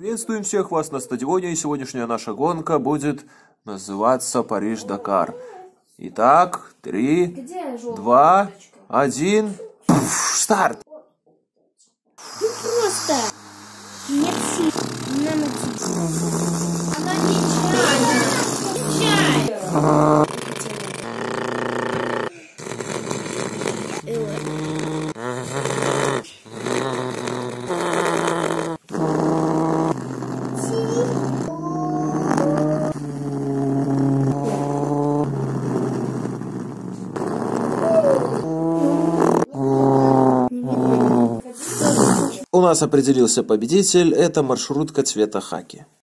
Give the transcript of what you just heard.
Приветствуем всех вас на стадионе, и сегодняшняя наша гонка будет называться Париж-Дакар. Итак, 3, 2, 1, старт! Ну просто нет сил. Она нечаянно. У нас определился победитель, это маршрутка цвета хаки.